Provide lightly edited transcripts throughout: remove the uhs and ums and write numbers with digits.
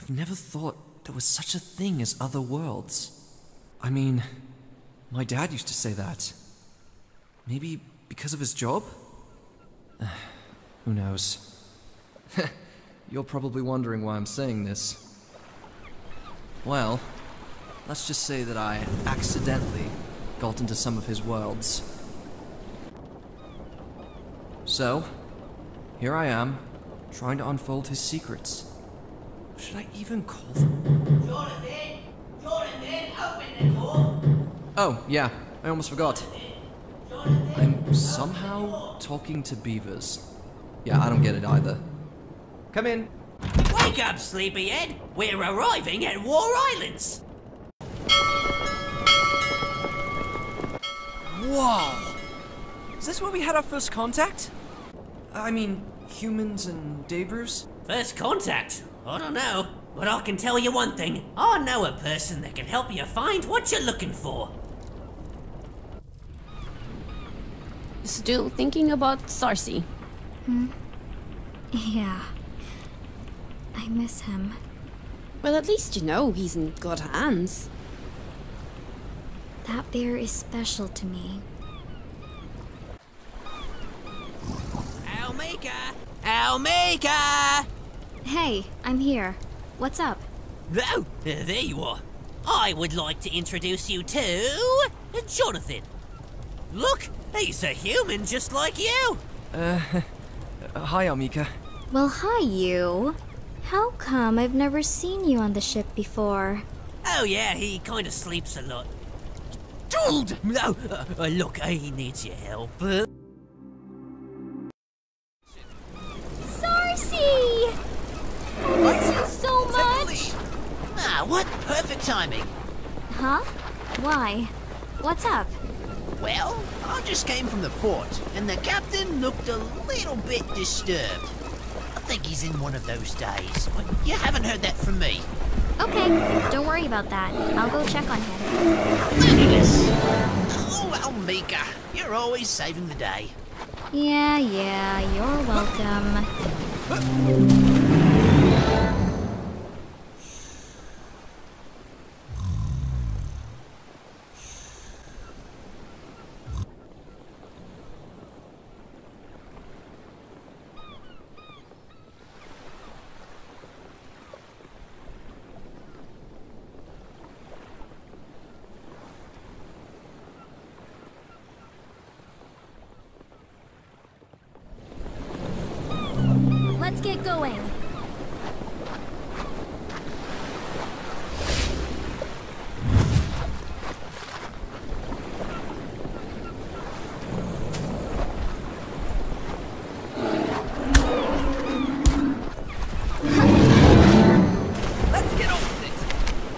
I've never thought there was such a thing as other worlds. I mean, my dad used to say that. Maybe because of his job? Who knows? You're probably wondering why I'm saying this. Well, let's just say that I accidentally got into some of his worlds. So, here I am, trying to unfold his secrets. Should I even call them? Jonathan! Jonathan, open the door! Oh, yeah, I almost forgot. I'm somehow talking to beavers. Yeah, I don't get it either. Come in. Wake up, sleepyhead! We're arriving at War Islands! Whoa! Is this where we had our first contact? I mean, humans and Dabrus? First contact? I don't know, but I can tell you one thing. I know a person that can help you find what you're looking for. Still thinking about Sarsi? Yeah. I miss him. Well, at least you know he's in good hands. That bear is special to me. Almika! Almika! Hey, I'm here. What's up? Oh, there you are. I would like to introduce you to Jonathan. Look, he's a human just like you. Hi, Almika. Well, hi, you. How come I've never seen you on the ship before? Oh yeah, he kind of sleeps a lot. Dude! No, look, he needs your help. Sarsi! I miss you so much! Ah, what perfect timing. Huh? Why? What's up? Well, I just came from the fort, and the captain looked a little bit disturbed. I think he's in one of those days, but you haven't heard that from me. Okay, don't worry about that. I'll go check on him. Fabulous! Oh, Almika, you're always saving the day. Yeah, you're welcome. Let's get going. Let's get on with it.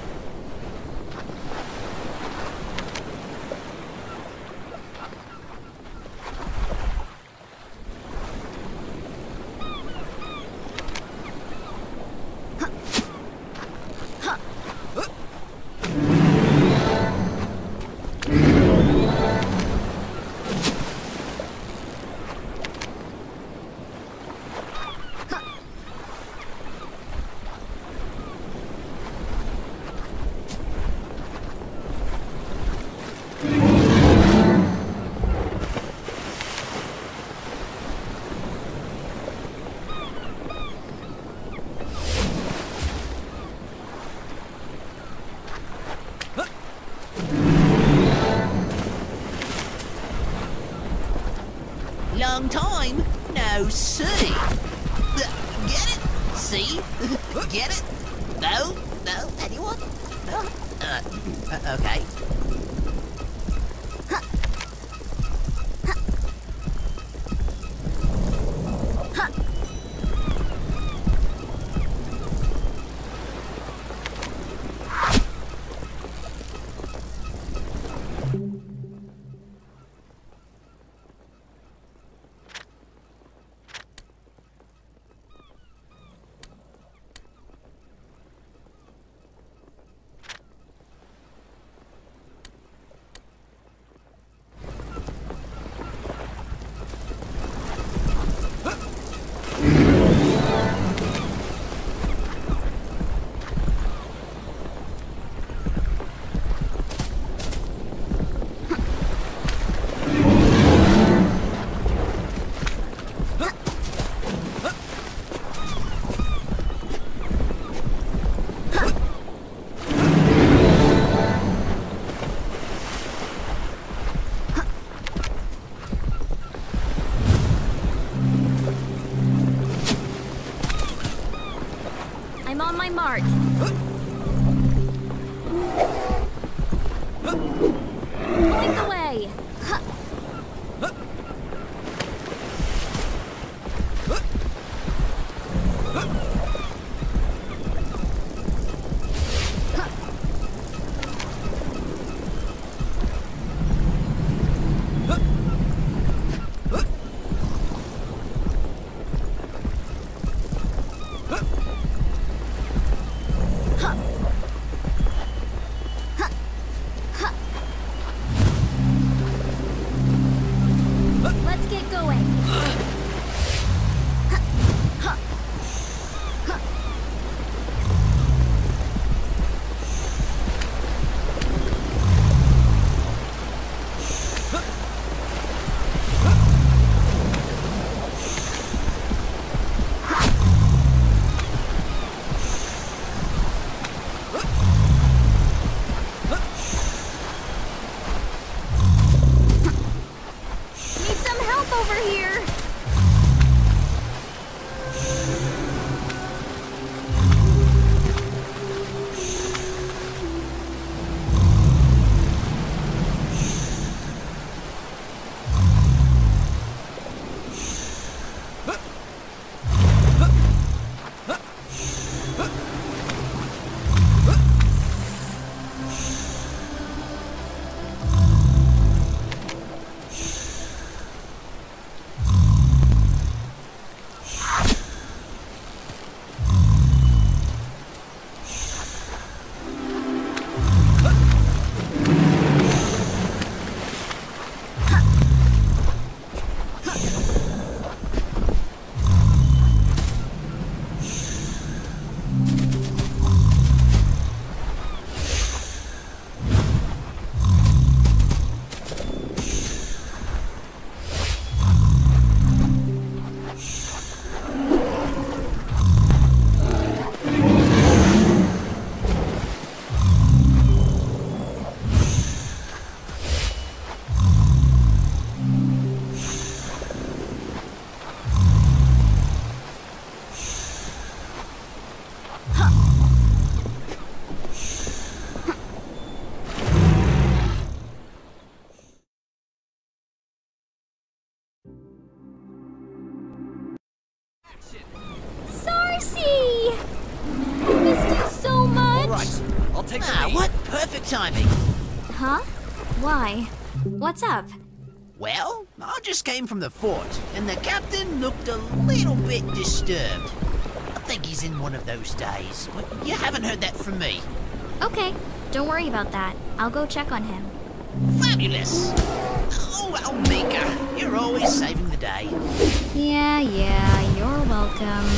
Long time no see. Get it? See? Get it? No? No? Anyone? No? Okay. take the Ah, lead. what perfect timing. Huh? Why? What's up? Well, I just came from the fort, and the captain looked a little bit disturbed. I think he's in one of those days, but you haven't heard that from me. Okay, don't worry about that. I'll go check on him. Fabulous! Oh, Almika, you're always saving the day. Yeah, you're welcome.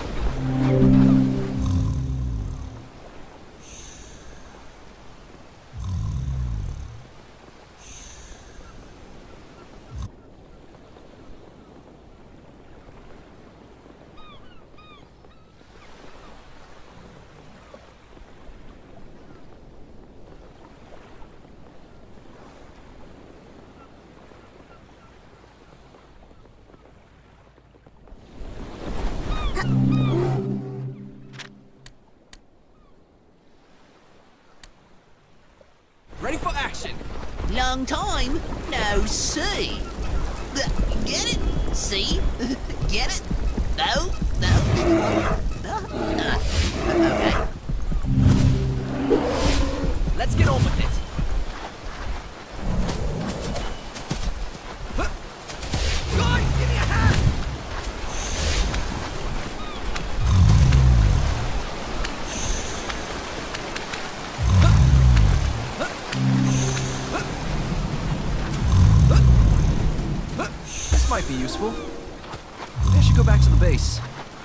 Ready for action. Long time no see. Get it? See? Get it? No? Okay. Let's get on with it. Guys, give me a hand! This might be useful. Maybe I should go back to the base.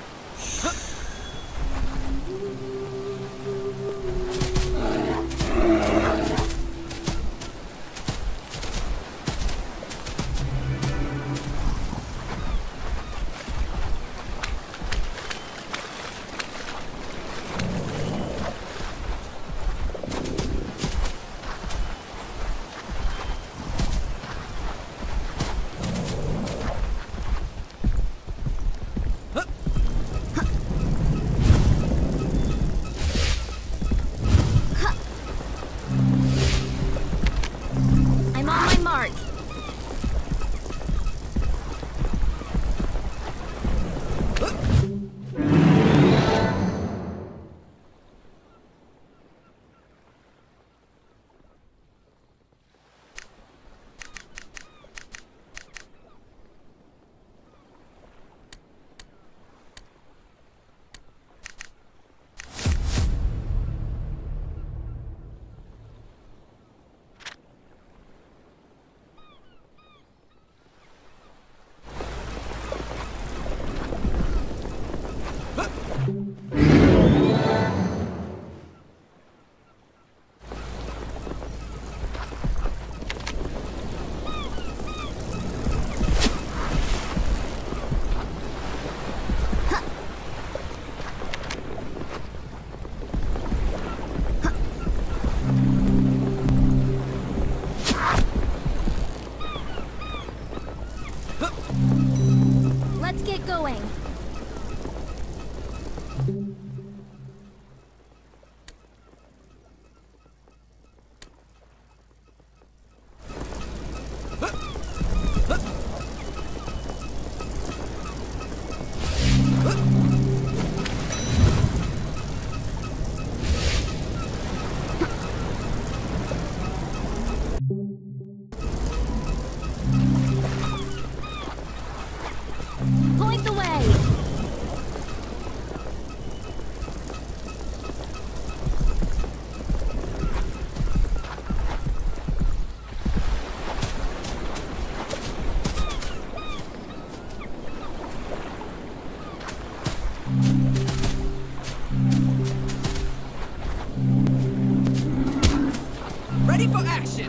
I'm on my mark. Let's get going. Point the way. Ready for action.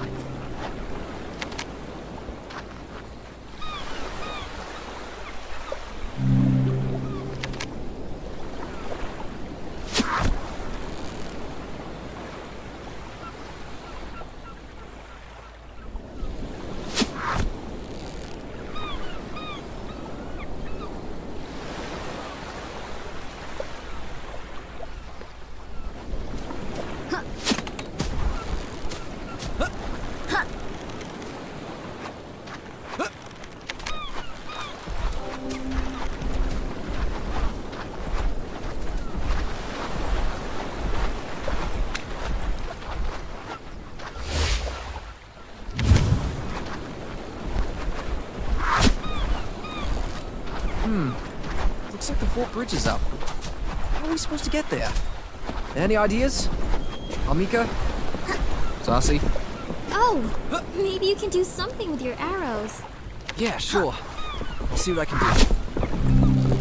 Fort Bridge is up. How are we supposed to get there? Any ideas? Amika? Sassy? Oh, maybe you can do something with your arrows. Yeah, sure. I'll see what I can do.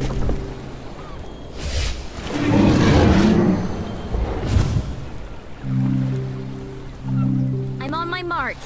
I'm on my mark.